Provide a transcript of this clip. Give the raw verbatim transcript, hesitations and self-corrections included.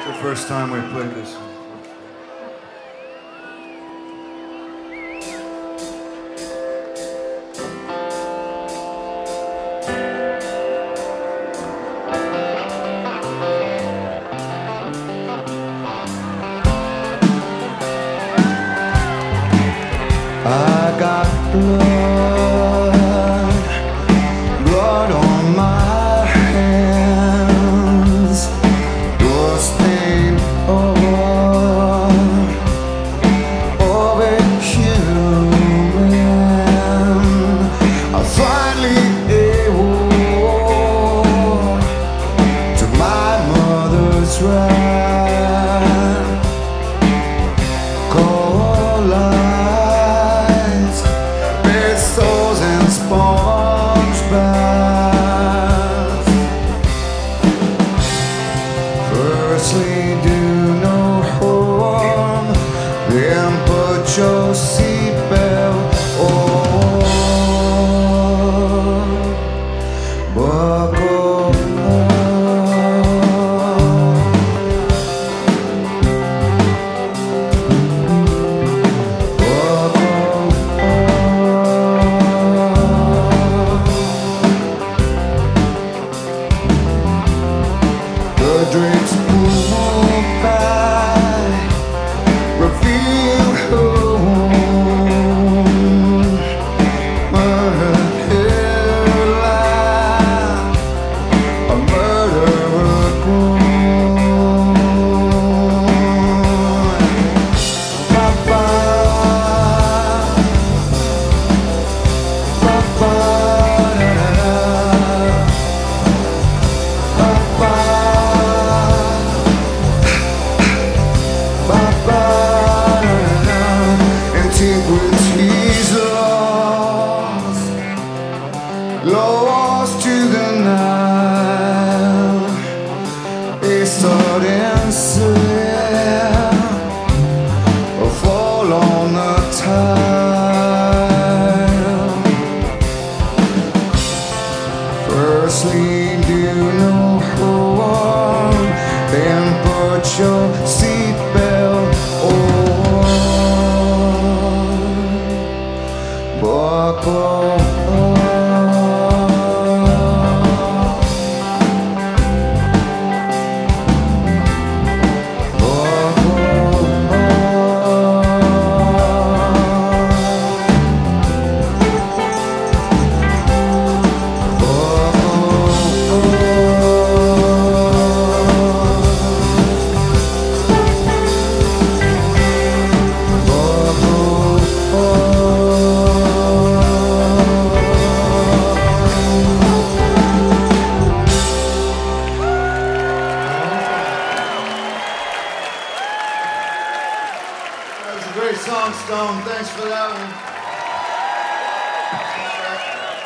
The first time we played this. I got blood, blood on my hands, your stain of, of a human. I'm finally able to my mother's right. Cold lies, bed sores and sponge baths. Firstly, do no harm, then put your seatbelt on. Buckle drinks pull back, reveal home, murder lie, a murderer grown. Papa, Papa, Papa. Antiquities lost, lost to the night. A sudden slip, a fall on the tide. Firstly, do no harm, then put your seatbelt on. Buckle That was a great song, Stone. Thanks for that one.